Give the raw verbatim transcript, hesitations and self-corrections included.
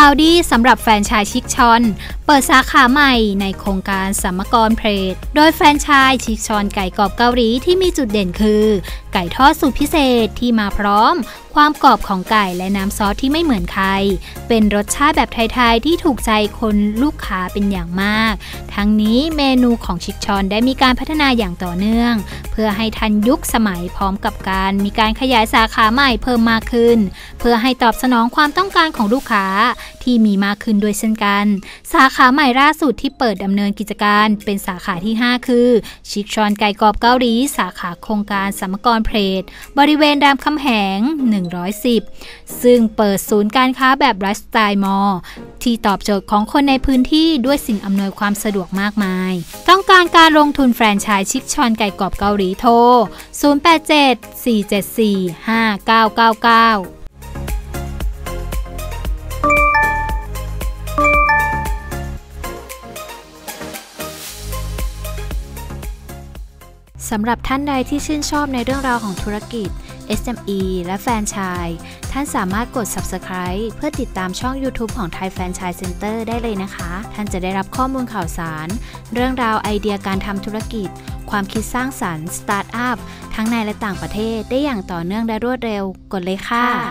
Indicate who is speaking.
Speaker 1: าวดีสำหรับแฟรนไชส์ชิคชอนเปิดสาขาใหม่ในโครงการสัมมกรเพลทโดยแฟรนไชส์ชิคชอนไก่กรอบเกาหลีที่มีจุดเด่นคือไก่ทอดสูตรพิเศษที่มาพร้อมความกรอบของไก่และน้ำซอสที่ไม่เหมือนใครเป็นรสชาติแบบไทยๆที่ถูกใจคนลูกค้าเป็นอย่างมากทั้งนี้เมนูของชิคชอนได้มีการพัฒนาอย่างต่อเนื่องเพื่อให้ทันยุคสมัยพร้อมกับการมีการขยายสาขาใหม่เพิ่มมากขึ้นเพื่อให้ตอบสนองความต้องการของลูกค้าที่มีมากขึ้นด้วยเช่นกันสาขาใหม่ล่าสุดที่เปิดดำเนินกิจการเป็นสาขาที่ห้าคือชิคชอนไก่กรอบเกาหลีสาขาโครงการสัมมกรเพลทบริเวณรามคำแหงหนึ่งร้อยสิบซึ่งเปิดศูนย์การค้าแบบไลฟ์สไตล์มอลล์ที่ตอบโจทย์ของคนในพื้นที่ด้วยสิ่งอำนวยความสะดวกมากมายต้องการการลงทุนแฟรนไชส์ชิคชอนไก่กรอบเกาหลีโทรศูนย์ แปด เจ็ด สี่ เจ็ด สี่ ห้า เก้า เก้า เก้าสำหรับท่านใดที่ชื่นชอบในเรื่องราวของธุรกิจ เอส เอ็ม อี และแฟรนไชส์ท่านสามารถกด ซับสไครบ์ เพื่อติดตามช่อง ยูทูบ ของ Thai Franchise Center ได้เลยนะคะท่านจะได้รับข้อมูลข่าวสารเรื่องราวไอเดียการทำธุรกิจความคิดสร้างสรรค์สตาร์ทอัพทั้งในและต่างประเทศได้อย่างต่อเนื่องและรวดเร็วกดเลยค่ะ